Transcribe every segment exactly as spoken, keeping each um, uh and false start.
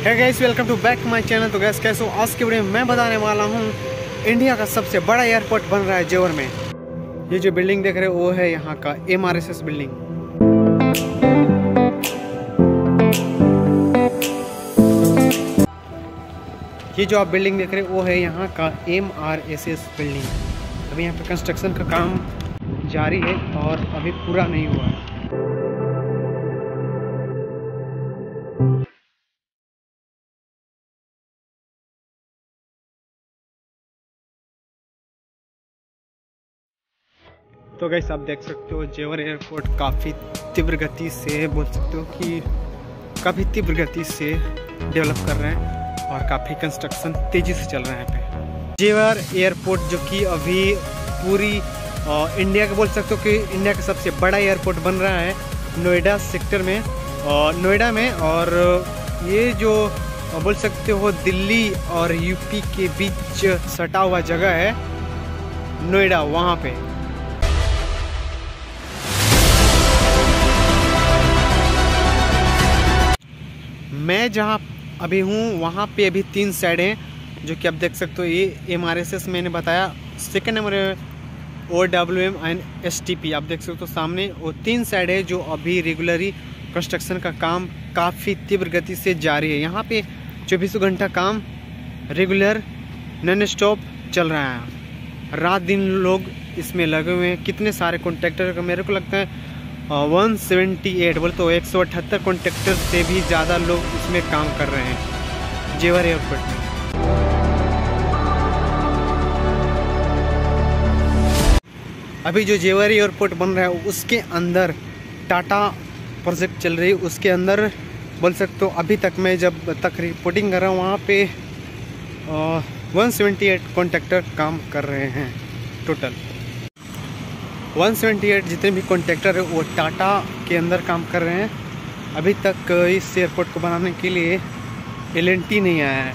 है guys, welcome to back my channel. तो guys कैसे हो? आज के वीडियो में मैं बताने वाला हूँ इंडिया का सबसे बड़ा एयरपोर्ट बन रहा है जेवर में। ये जो बिल्डिंग देख रहे हो वो है यहाँ का M R S S building. ये जो आप बिल्डिंग देख रहे हो वो है यहाँ का M R S S building. अभी यहाँ पे कंस्ट्रक्शन का काम जारी है और अभी पूरा नहीं हुआ है। तो गाइस आप देख सकते हो जेवर एयरपोर्ट काफ़ी तीव्र गति से, बोल सकते हो कि काफ़ी तीव्र गति से डेवलप कर रहे हैं और काफ़ी कंस्ट्रक्शन तेज़ी से चल रहा है यहाँ पे। जेवर एयरपोर्ट जो कि अभी पूरी आ, इंडिया का बोल सकते हो कि इंडिया का सबसे बड़ा एयरपोर्ट बन रहा है नोएडा सेक्टर में, नोएडा में। और ये जो बोल सकते हो दिल्ली और यूपी के बीच सटा हुआ जगह है नोएडा, वहाँ पे। मैं जहाँ अभी हूँ वहाँ पे अभी तीन साइड हैं जो कि आप देख सकते हो। ये एम आर एस एस मैंने बताया, second number O W M and S T P आप देख सकते हो सामने। वो तीन साइड है जो अभी रेगुलरली कंस्ट्रक्शन का काम काफ़ी तीव्र गति से जारी है। यहाँ पे चौबीसों घंटा काम रेगुलर नॉन स्टॉप चल रहा है। रात दिन लोग इसमें लगे हुए हैं। कितने सारे कॉन्ट्रैक्टर का मेरे को लगता है वन सेवेंटी एट बोल तो एक सौ अठहत्तर कॉन्ट्रैक्टर से भी ज़्यादा लोग इसमें काम कर रहे हैं जेवर एयरपोर्ट में। अभी जो जेवर एयरपोर्ट बन रहा है उसके अंदर टाटा प्रोजेक्ट चल रही है। उसके अंदर बोल सकते हो अभी तक मैं जब तक रिपोर्टिंग कर रहा हूँ वहाँ पे वन सेवेंटी एट कॉन्ट्रैक्टर काम कर रहे हैं। टोटल वन सेवेंटी एट जितने भी कॉन्ट्रैक्टर है वो टाटा के अंदर काम कर रहे हैं। अभी तक इस एयरपोर्ट को बनाने के लिए एल एन टी नहीं आया है।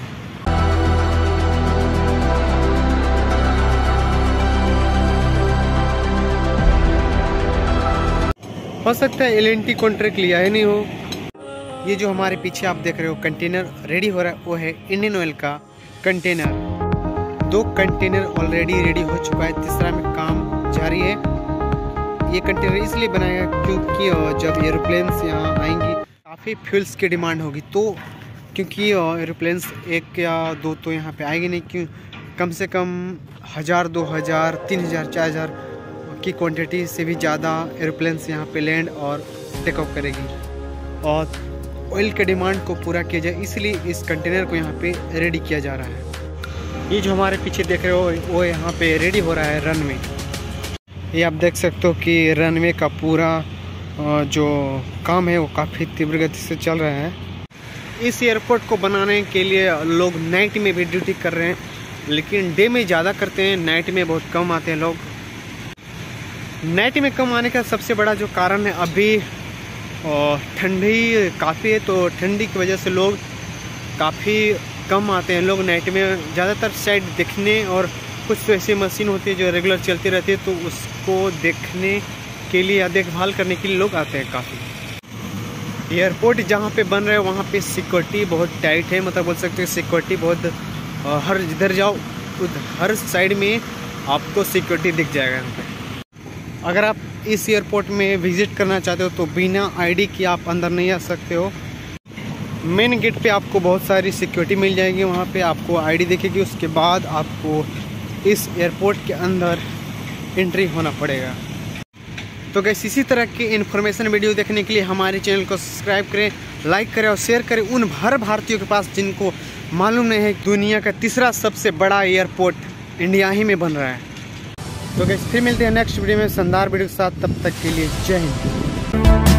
हो सकता है एल एन टी कॉन्ट्रैक्ट लिया ही नहीं हो। ये जो हमारे पीछे आप देख रहे हो कंटेनर रेडी हो रहा है वो है इंडियन ऑयल का कंटेनर। दो कंटेनर ऑलरेडी रेडी हो चुका है, तीसरा में काम जारी है। ये कंटेनर इसलिए बनाया क्योंकि जब एरोप्लेन्स यहाँ आएंगी काफ़ी फ्यूल्स की डिमांड होगी, तो क्योंकि एरोप्लेन्स एक या दो तो यहाँ पे आएंगे नहीं, क्यों कम से कम हज़ार दो हज़ार तीन हज़ार चार हज़ार की क्वांटिटी से भी ज़्यादा एरोप्लेन्स यहाँ पे लैंड और टेक ऑफ करेगी और ऑयल के डिमांड को पूरा किया जाए, इसलिए इस कंटेनर को यहाँ पे रेडी किया जा रहा है। ये जो हमारे पीछे देख रहे हो वो यहाँ पे रेडी हो रहा है रनवे। ये आप देख सकते हो कि रनवे का पूरा जो काम है वो काफ़ी तीव्र गति से चल रहा है। इस एयरपोर्ट को बनाने के लिए लोग नाइट में भी ड्यूटी कर रहे हैं, लेकिन डे में ज़्यादा करते हैं, नाइट में बहुत कम आते हैं लोग। नाइट में कम आने का सबसे बड़ा जो कारण है अभी ठंडी काफ़ी है, तो ठंडी की वजह से लोग काफ़ी कम आते हैं। लोग नाइट में ज़्यादातर साइड देखने, और कुछ तो ऐसी मशीन होती है जो रेगुलर चलती रहती है तो उसको देखने के लिए या देखभाल करने के लिए लोग आते हैं काफ़ी। एयरपोर्ट जहाँ पे बन रहा है वहाँ पे सिक्योरिटी बहुत टाइट है, मतलब बोल सकते हैं सिक्योरिटी बहुत, हर जिधर जाओ हर साइड में आपको सिक्योरिटी दिख जाएगा यहाँ पे। अगर आप इस एयरपोर्ट में विज़िट करना चाहते हो तो बिना आईडी के आप अंदर नहीं आ सकते हो। मेन गेट पे आपको बहुत सारी सिक्योरिटी मिल जाएगी, वहाँ पे आपको आईडी दिखेगी, उसके बाद आपको इस एयरपोर्ट के अंदर एंट्री होना पड़ेगा। तो गाइस इसी तरह की इन्फॉर्मेशन वीडियो देखने के लिए हमारे चैनल को सब्सक्राइब करें, लाइक करें और शेयर करें उन हर भारतीयों के पास जिनको मालूम नहीं है दुनिया का तीसरा सबसे बड़ा एयरपोर्ट इंडिया ही में बन रहा है। तो गाइस फिर मिलते हैं नेक्स्ट वीडियो में शानदार वीडियो के साथ, तब तक के लिए जय हिंद।